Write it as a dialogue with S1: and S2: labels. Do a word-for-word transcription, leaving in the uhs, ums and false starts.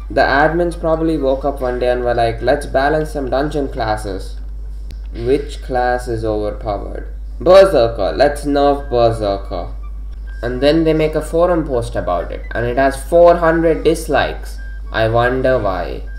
S1: The admins probably woke up one day and were like, let's balance some dungeon classes. Which class is overpowered? Berserker, let's nerf Berserker. And then they make a forum post about it and it has four hundred dislikes. I wonder why.